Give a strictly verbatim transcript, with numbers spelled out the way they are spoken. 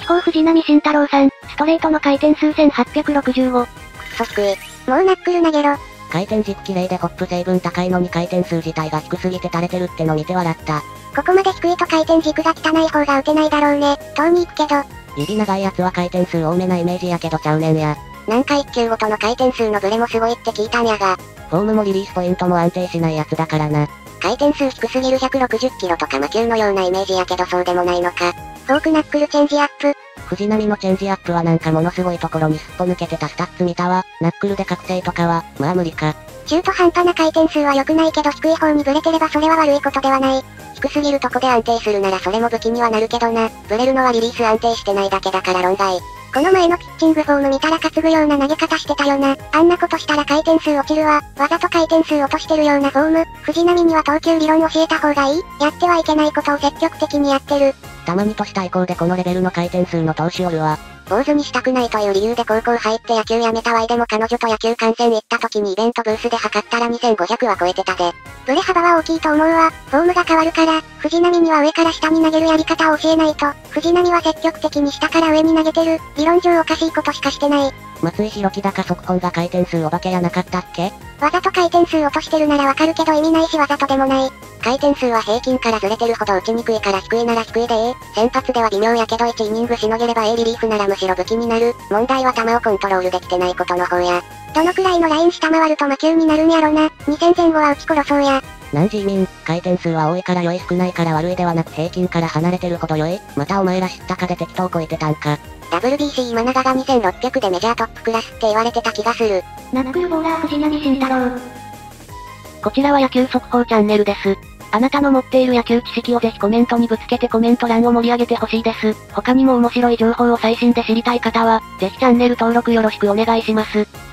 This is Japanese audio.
地方藤波晋太郎さん、ストレートの回転数せんはっぴゃくろくじゅうご。 くそ低い。 もうナックル投げろ。 回転軸綺麗でホップ成分高いのに回転数自体が低すぎて垂れてるっての見て笑った。 ここまで低いと回転軸が汚い方が打てないだろうね。遠に行くけど。 指長いやつは回転数多めなイメージやけどちゃうねんや。 なんか一球ごとの回転数のブレもすごいって聞いたんやが。 フォームもリリースポイントも安定しないやつだからな。 回転数低すぎるひゃくろくじゅっキロとか魔球のようなイメージやけどそうでもないのか。フォークナックルチェンジアップ。 藤波のチェンジアップはなんかものすごいところにすっぽ抜けてたスタッツ見たわ。ナックルで確定とかは、まあ無理か。 中途半端な回転数は良くないけど低い方にブレてればそれは悪いことではない。 低すぎるとこで安定するならそれも武器にはなるけどな。ブレるのはリリース安定してないだけだから論外。 この前のピッチングフォーム見たら担ぐような投げ方してたよな。あんなことしたら回転数落ちるわ。わざと回転数落としてるようなフォーム。藤波には投球理論教えた方がいい。やってはいけないことを積極的にやってる。 たまにとした意向でこのレベルの回転数の投手おるわ。 坊主にしたくないという理由で高校入って野球やめたわいでも彼女と野球観戦行った時にイベントブースで測ったらにせんごひゃくは超えてたで。ブレ幅は大きいと思うわ。フォームが変わるから、藤波には上から下に投げるやり方を教えないと。藤波は積極的に下から上に投げてる。理論上おかしいことしかしてない。 松井宏樹だか速本が回転数お化けやなかったっけ？ わざと回転数落としてるならわかるけど意味ないしわざとでもない。回転数は平均からずれてるほど打ちにくいから低いなら低いでええ。先発では微妙やけどいちイニングしのげれば A リリーフならむしろ武器になる。問題は球をコントロールできてないことの方や。どのくらいのライン下回ると魔球になるんやろな。にせんぜん後は打ち殺そうや。 なんじ移民、回転数は多いから良い少ないから悪いではなく平均から離れてるほど良い。またお前ら知ったかで適当こいてたんか。 ダブリュービーシー 今永がにせんろっぴゃくでメジャートップクラスって言われてた気がする。 ナックルボーラー藤波晋太郎。こちらは野球速報チャンネルです。あなたの持っている野球知識をぜひコメントにぶつけてコメント欄を盛り上げてほしいです。他にも面白い情報を最新で知りたい方は、ぜひチャンネル登録よろしくお願いします。